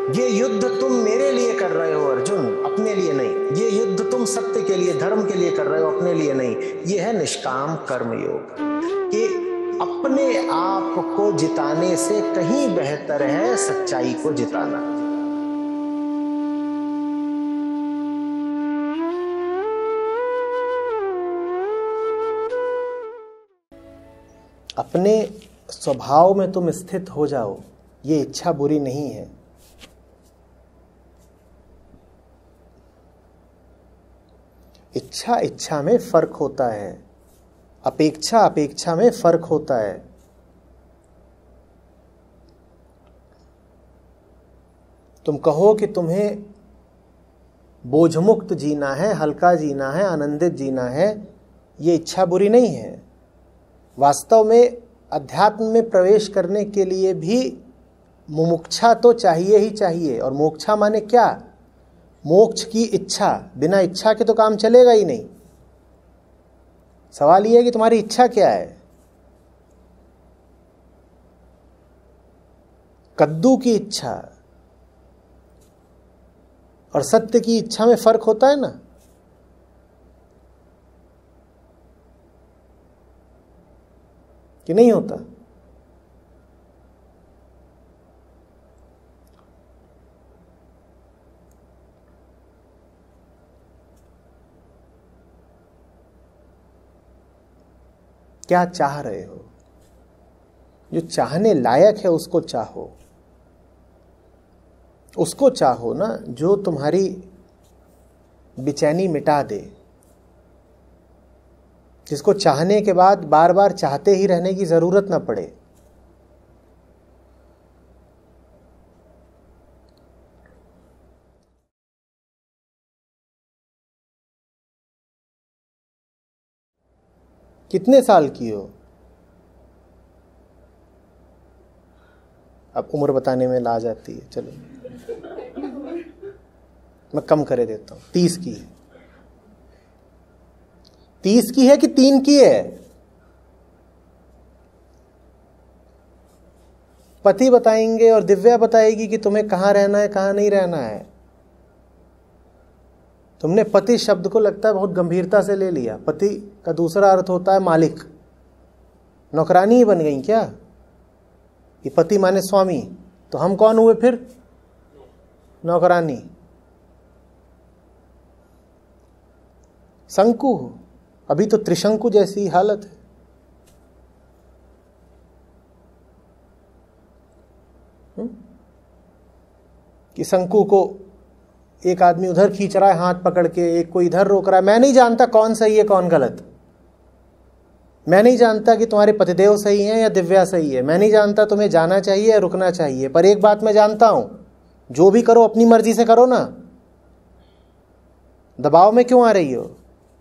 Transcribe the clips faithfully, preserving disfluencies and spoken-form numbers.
ये युद्ध तुम मेरे लिए कर रहे हो अर्जुन, अपने लिए नहीं। ये युद्ध तुम सत्य के लिए, धर्म के लिए कर रहे हो, अपने लिए नहीं। ये है निष्काम कर्म योग, कि अपने आप को जिताने से कहीं बेहतर है सच्चाई को जिताना। अपने स्वभाव में तुम स्थित हो जाओ, ये इच्छा बुरी नहीं है। इच्छा इच्छा में फर्क होता है, अपेक्षा अपेक्षा में फर्क होता है। तुम कहो कि तुम्हें बोझमुक्त जीना है, हल्का जीना है, आनंदित जीना है, ये इच्छा बुरी नहीं है। वास्तव में अध्यात्म में प्रवेश करने के लिए भी मुमुक्षा तो चाहिए ही चाहिए। और मोक्षा माने क्या? मोक्ष की इच्छा। बिना इच्छा के तो काम चलेगा ही नहीं। सवाल यह है कि तुम्हारी इच्छा क्या है। कद्दू की इच्छा और सत्य की इच्छा में फर्क होता है ना। कि नहीं होता? क्या चाह रहे हो? जो चाहने लायक है उसको चाहो। उसको चाहो ना जो तुम्हारी बेचैनी मिटा दे, जिसको चाहने के बाद बार बार चाहते ही रहने की जरूरत ना पड़े। कितने साल की हो? अब उम्र बताने में ला जाती है। चलो मैं कम करे देता हूं, तीस की है। तीस की है कि तीन की है? पति बताएंगे और दिव्या बताएगी कि तुम्हें कहां रहना है, कहां नहीं रहना है। तुमने पति शब्द को लगता है बहुत गंभीरता से ले लिया। पति का दूसरा अर्थ होता है मालिक। नौकरानी ही बन गई क्या? कि पति माने स्वामी, तो हम कौन हुए फिर? नौकरानी। शंकु, अभी तो त्रिशंकु जैसी हालत है। हुँ? कि शंकु को एक आदमी उधर खींच रहा है हाथ पकड़ के, एक को इधर रोक रहा है। मैं नहीं जानता कौन सही है कौन गलत। मैं नहीं जानता कि तुम्हारे पतिदेव सही हैं या दिव्या सही है। मैं नहीं जानता तुम्हें जाना चाहिए या रुकना चाहिए। पर एक बात मैं जानता हूं, जो भी करो अपनी मर्जी से करो ना। दबाव में क्यों आ रही हो?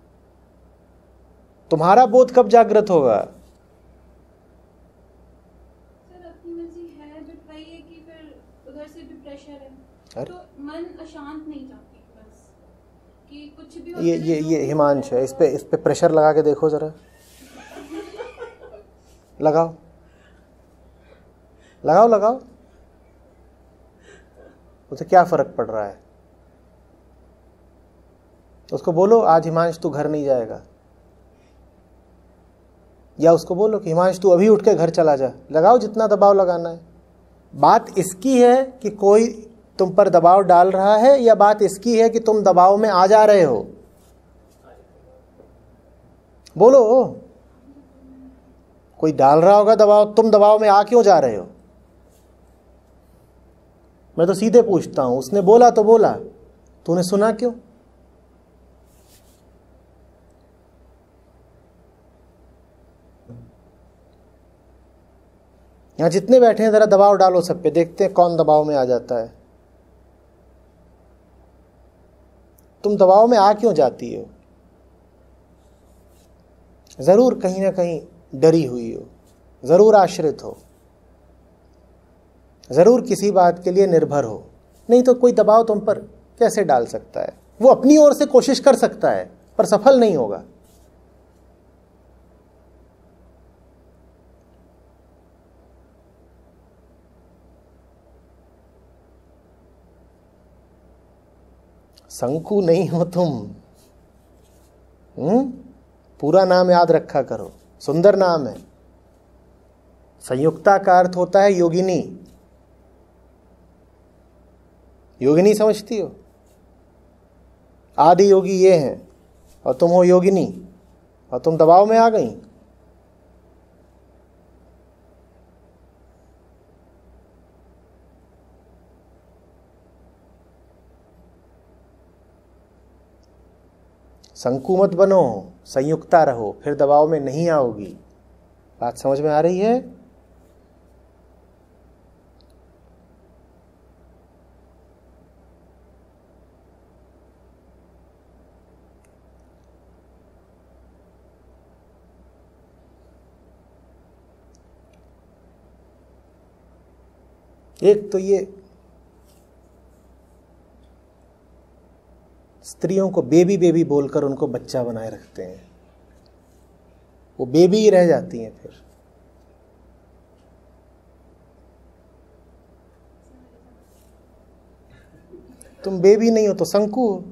तुम्हारा बोध कब जागृत होगा? सर अपनी मर्जी है, बट वही है कि फिर उधर से भी प्रेशर है। अरे? तो मन अशांत नहीं चाहती बस कि कुछ भी हो। ये ये ये हिमांश है, इस पे इस पे प्रेशर लगा के देखो जरा। लगाओ लगाओ लगाओ। उसे क्या फर्क पड़ रहा है? उसको बोलो आज हिमांश तू घर नहीं जाएगा, या उसको बोलो कि हिमांश तू अभी उठ के घर चला जा। लगाओ जितना दबाव लगाना है। बात इसकी है कि कोई तुम पर दबाव डाल रहा है, या बात इसकी है कि तुम दबाव में आ जा रहे हो? बोलो। कोई डाल रहा होगा दबाव, तुम दबाव में आ क्यों जा रहे हो? मैं तो सीधे पूछता हूं। उसने बोला तो बोला, तूने सुना क्यों? यहां जितने बैठे हैं जरा दबाव डालो सब पे, देखते हैं कौन दबाव में आ जाता है। तुम दबाव में आ क्यों जाती हो? जरूर कहीं ना कहीं डरी हुई हो, जरूर आश्रित हो, जरूर किसी बात के लिए निर्भर हो। नहीं तो कोई दबाव तुम पर कैसे डाल सकता है? वो अपनी ओर से कोशिश कर सकता है पर सफल नहीं होगा। शंकु नहीं हो तुम। हम्म पूरा नाम याद रखा करो, सुंदर नाम है। संयुक्ता का अर्थ होता है योगिनी। योगिनी समझती हो? आदि योगी ये हैं और तुम हो योगिनी, और तुम दबाव में आ गई। शंकु मत बनो, संयुक्ता रहो, फिर दबाव में नहीं आओगी। बात समझ में आ रही है? एक तो ये स्त्रियों को बेबी बेबी बोलकर उनको बच्चा बनाए रखते हैं, वो बेबी ही रह जाती हैं फिर। तुम बेबी नहीं हो तो शंकु हो।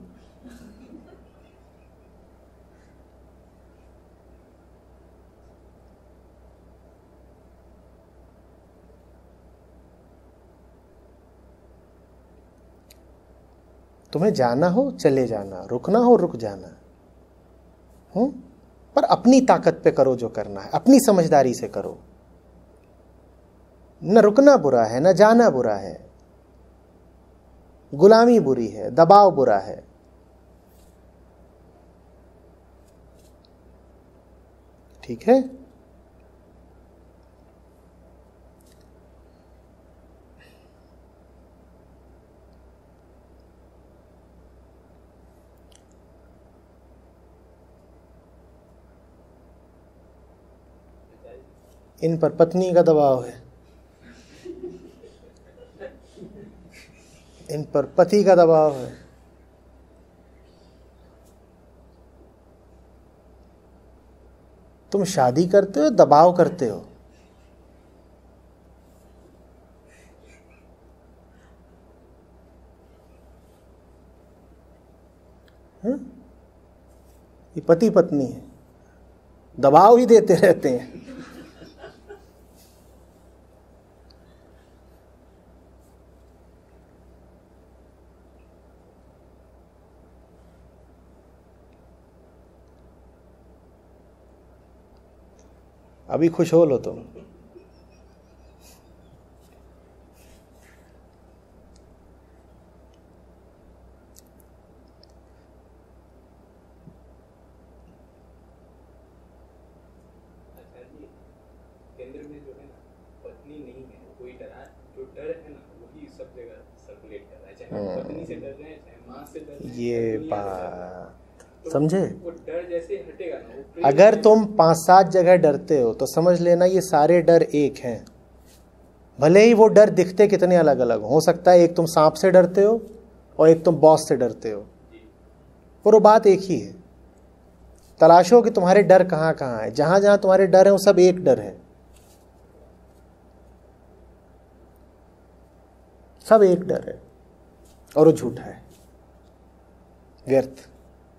तुम्हें जाना हो चले जाना, रुकना हो रुक जाना, हूं पर अपनी ताकत पे करो जो करना है, अपनी समझदारी से करो। न रुकना बुरा है, न जाना बुरा है, गुलामी बुरी है, दबाव बुरा है। ठीक है? इन पर पत्नी का दबाव है, इन पर पति का दबाव है। तुम शादी करते हो, दबाव करते हो। हाँ? ये पति पत्नी है, दबाव ही देते रहते हैं। अभी खुश हो लो तुम। केंद्र में जो है ना पत्नी नहीं है, कोई डरा, जो डर है ना वही सब जगह सर्कुलेट कर रहा है, चाहे पत्नी से डर रहे हैं, चाहे माँ से डर रहे हैं। ये बात समझे? वो डर जैसे हटेगा ना, अगर तुम पांच सात जगह डरते हो तो समझ लेना ये सारे डर एक हैं। भले ही वो डर दिखते कितने अलग अलग हो सकता है, एक तुम सांप से डरते हो और एक तुम बॉस से डरते हो, और वो बात एक ही है। तलाशो कि तुम्हारे डर कहाँ कहाँ है। जहां जहां तुम्हारे डर है वो सब एक डर है, सब एक डर है, और वो झूठा है, व्यर्थ।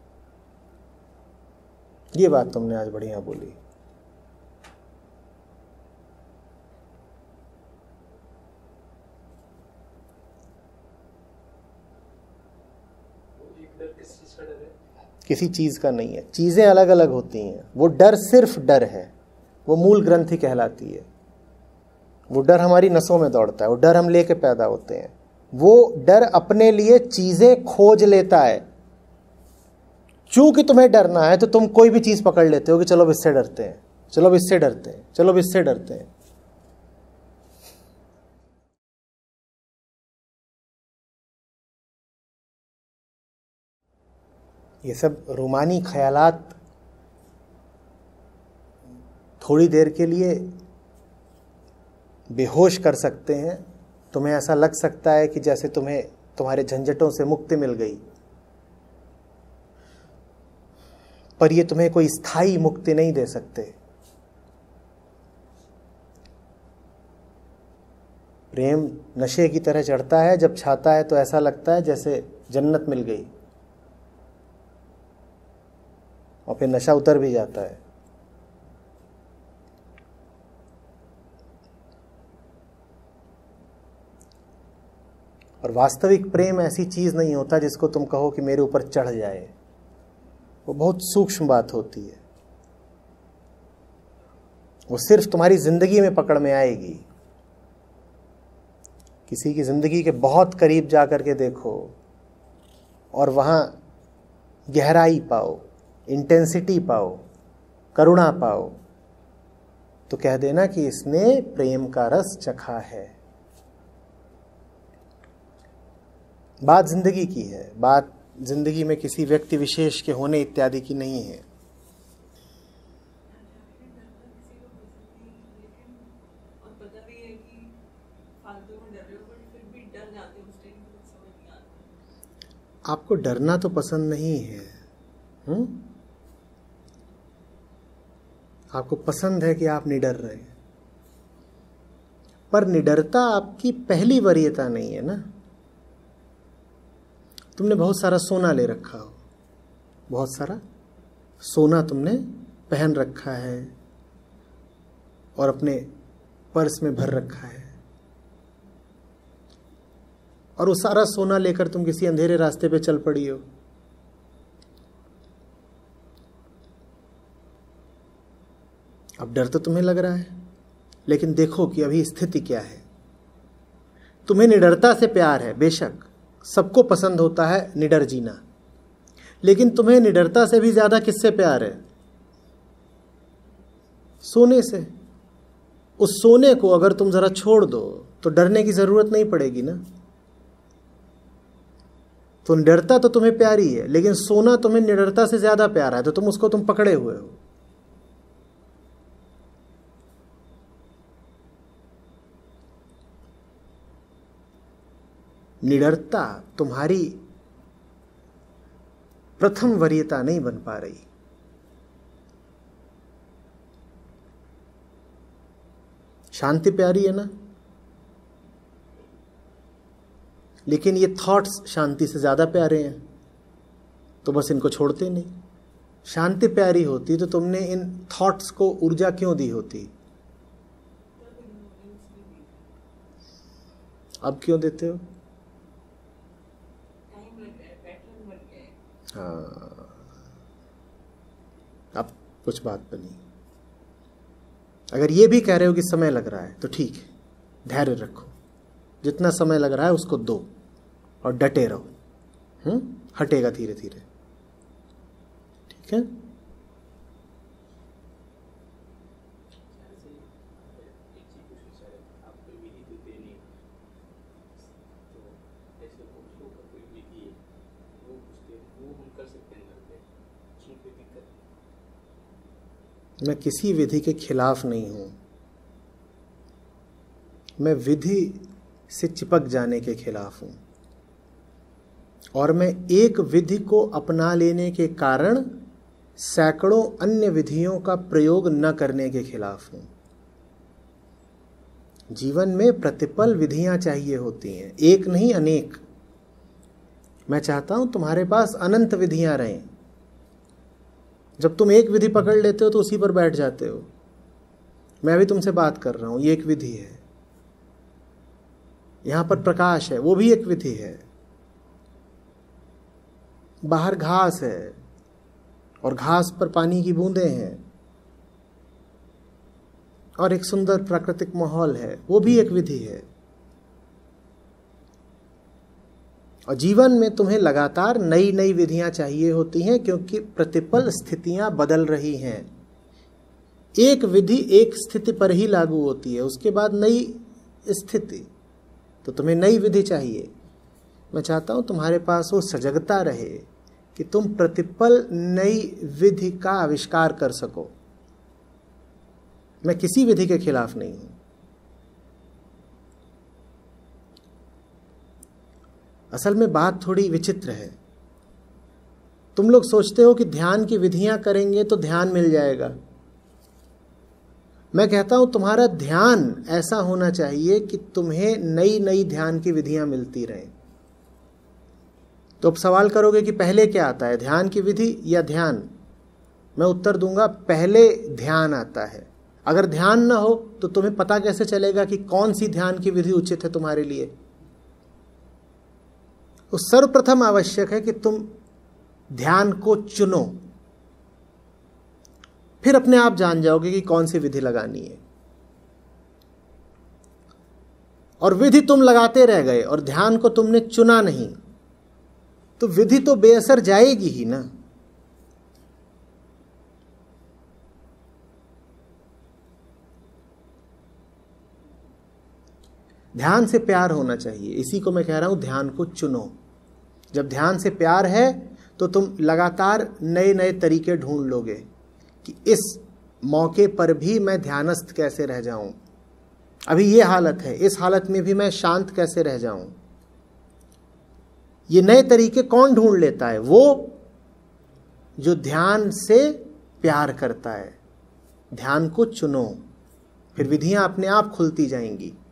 ये बात तुमने आज बढ़िया बोली। किसी चीज का नहीं है, चीजें अलग अलग होती हैं। वो डर सिर्फ डर है, वो मूल ग्रंथि कहलाती है। वो डर हमारी नसों में दौड़ता है, वो डर हम लेके पैदा होते हैं। वो डर अपने लिए चीजें खोज लेता है। चूंकि तुम्हें डरना है तो तुम कोई भी चीज पकड़ लेते हो कि चलो इससे डरते हैं, चलो इससे डरते हैं, चलो इससे डरते हैं। ये सब रूमानी ख्यालात थोड़ी देर के लिए बेहोश कर सकते हैं। तुम्हें ऐसा लग सकता है कि जैसे तुम्हें तुम्हारे झंझटों से मुक्ति मिल गई, पर ये तुम्हें कोई स्थायी मुक्ति नहीं दे सकते। प्रेम नशे की तरह चढ़ता है, जब छाता है तो ऐसा लगता है जैसे जन्नत मिल गई, और फिर नशा उतर भी जाता है। और वास्तविक प्रेम ऐसी चीज नहीं होता जिसको तुम कहो कि मेरे ऊपर चढ़ जाए, वो बहुत सूक्ष्म बात होती है। वो सिर्फ तुम्हारी जिंदगी में पकड़ में आएगी। किसी की जिंदगी के बहुत करीब जा करके देखो और वहां गहराई पाओ, इंटेंसिटी पाओ, करुणा पाओ, तो कह देना कि इसने प्रेम का रस चखा है। बात जिंदगी की है, बात जिंदगी में किसी व्यक्ति विशेष के होने इत्यादि की नहीं है। आपको डरना तो पसंद नहीं है, हुँ? आपको पसंद है कि आप निडर रहे, पर निडरता आपकी पहली वरीयता नहीं है ना। तुमने बहुत सारा सोना ले रखा हो, बहुत सारा सोना तुमने पहन रखा है और अपने पर्स में भर रखा है, और वो सारा सोना लेकर तुम किसी अंधेरे रास्ते पे चल पड़ी हो। अब डर तो तुम्हें लग रहा है, लेकिन देखो कि अभी स्थिति क्या है। तुम्हें निडरता से प्यार है, बेशक सबको पसंद होता है निडर जीना, लेकिन तुम्हें निडरता से भी ज्यादा किससे प्यार है? सोने से। उस सोने को अगर तुम जरा छोड़ दो तो डरने की जरूरत नहीं पड़ेगी ना। तो निडरता तो तुम्हें प्यारी है, लेकिन सोना तुम्हें निडरता से ज्यादा प्यारा है, तो तुम उसको तुम पकड़े हुए हो। निडरता तुम्हारी प्रथम वरीयता नहीं बन पा रही। शांति प्यारी है ना, लेकिन ये थॉट्स शांति से ज्यादा प्यारे हैं, तो बस इनको छोड़ते नहीं। शांति प्यारी होती तो तुमने इन थॉट्स को ऊर्जा क्यों दी होती? अब क्यों देते हो? हाँ, अब कुछ बात बनी। अगर ये भी कह रहे हो कि समय लग रहा है तो ठीक है, धैर्य रखो, जितना समय लग रहा है उसको दो और डटे रहो। हम्म हटेगा धीरे धीरे, ठीक है। मैं किसी विधि के खिलाफ नहीं हूं, मैं विधि से चिपक जाने के खिलाफ हूं, और मैं एक विधि को अपना लेने के कारण सैकड़ों अन्य विधियों का प्रयोग न करने के खिलाफ हूं। जीवन में प्रतिपल विधियां चाहिए होती हैं, एक नहीं अनेक। मैं चाहता हूं तुम्हारे पास अनंत विधियां रहें। जब तुम एक विधि पकड़ लेते हो तो उसी पर बैठ जाते हो। मैं अभी तुमसे बात कर रहा हूं, ये एक विधि है। यहां पर प्रकाश है, वो भी एक विधि है। बाहर घास है और घास पर पानी की बूंदें हैं और एक सुंदर प्राकृतिक माहौल है, वो भी एक विधि है। और जीवन में तुम्हें लगातार नई नई विधियां चाहिए होती हैं, क्योंकि प्रतिपल स्थितियां बदल रही हैं। एक विधि एक स्थिति पर ही लागू होती है, उसके बाद नई स्थिति, तो तुम्हें नई विधि चाहिए। मैं चाहता हूं तुम्हारे पास वो सजगता रहे कि तुम प्रतिपल नई विधि का आविष्कार कर सको। मैं किसी विधि के खिलाफ नहीं हूं। असल में बात थोड़ी विचित्र है। तुम लोग सोचते हो कि ध्यान की विधियां करेंगे तो ध्यान मिल जाएगा। मैं कहता हूं तुम्हारा ध्यान ऐसा होना चाहिए कि तुम्हें नई नई ध्यान की विधियां मिलती रहें। तो अब सवाल करोगे कि पहले क्या आता है, ध्यान की विधि या ध्यान? मैं उत्तर दूंगा पहले ध्यान आता है। अगर ध्यान ना हो तो तुम्हें पता कैसे चलेगा कि कौन सी ध्यान की विधि उचित है तुम्हारे लिए? तो सर्वप्रथम आवश्यक है कि तुम ध्यान को चुनो, फिर अपने आप जान जाओगे कि कौन सी विधि लगानी है। और विधि तुम लगाते रह गए और ध्यान को तुमने चुना नहीं, तो विधि तो बेअसर जाएगी ही ना। ध्यान से प्यार होना चाहिए, इसी को मैं कह रहा हूं ध्यान को चुनो। जब ध्यान से प्यार है तो तुम लगातार नए नए तरीके ढूंढ लोगे कि इस मौके पर भी मैं ध्यानस्थ कैसे रह जाऊं, अभी ये हालत है, इस हालत में भी मैं शांत कैसे रह जाऊं। ये नए तरीके कौन ढूंढ लेता है? वो जो ध्यान से प्यार करता है। ध्यान को चुनो, फिर विधियां अपने आप खुलती जाएंगी।